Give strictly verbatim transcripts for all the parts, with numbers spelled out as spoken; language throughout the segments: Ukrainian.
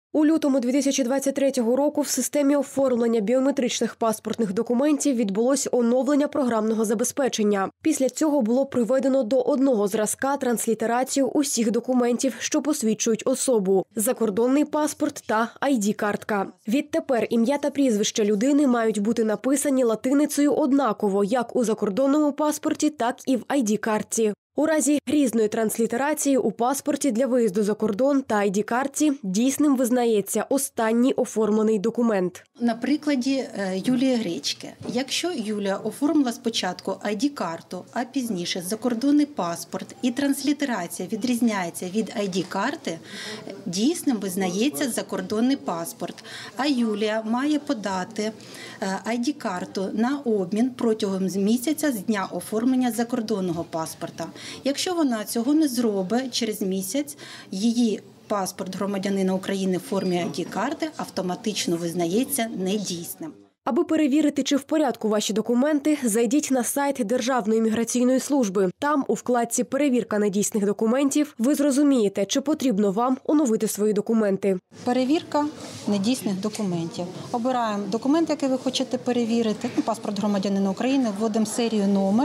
У лютому дві тисячі двадцять третього року в системі оформлення біометричних паспортних документів відбулось оновлення програмного забезпечення. Після цього було приведено до одного зразка транслітерацію усіх документів, що посвідчують особу – закордонний паспорт та ай ді-картка. Відтепер ім'я та прізвище людини мають бути написані латиницею однаково як у закордонному паспорті, так і в ай ді-картці. У разі різної транслітерації у паспорті для виїзду за кордон та ай ді-картці дійсним визнається останній оформлений документ. На прикладі Юлії Гречки. Якщо Юлія оформила спочатку ай ді-карту, а пізніше закордонний паспорт і транслітерація відрізняється від ай ді-карти, дійсним визнається закордонний паспорт. А Юлія має подати ай ді-карту на обмін протягом місяця з дня оформлення закордонного паспорта. Якщо вона цього не зробить, через місяць її паспорт громадянина України в формі ай ді-карти автоматично визнається недійсним. Аби перевірити, чи в порядку ваші документи, зайдіть на сайт Державної міграційної служби. Там, у вкладці «Перевірка недійсних документів», ви зрозумієте, чи потрібно вам оновити свої документи. Перевірка недійсних документів. Обираємо документ, який ви хочете перевірити. Паспорт громадянина України, вводимо серію, номер.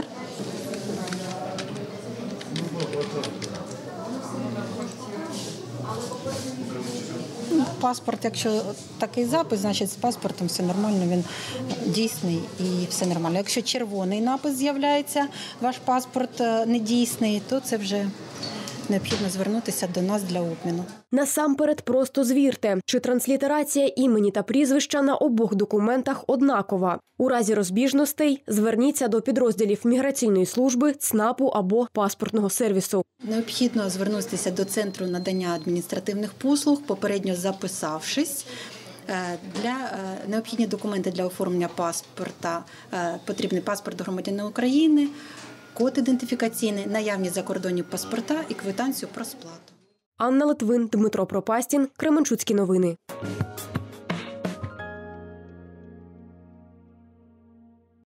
Паспорт, якщо такий запис, значить з паспортом все нормально, він дійсний і все нормально. Якщо червоний напис з'являється, ваш паспорт недійсний, то це вже необхідно звернутися до нас для обміну. Насамперед просто звірте, чи транслітерація імені та прізвища на обох документах однакова. У разі розбіжностей зверніться до підрозділів міграційної служби, ЦНАПу або паспортного сервісу. Необхідно звернутися до Центру надання адміністративних послуг, попередньо записавшись. Для необхідні документи для оформлення паспорта потрібний паспорт громадянина України, код ідентифікаційний, наявні закордонні паспорта і квитанцію про сплату. Анна Литвин, Дмитро Пропастін, Кременчуцькі новини.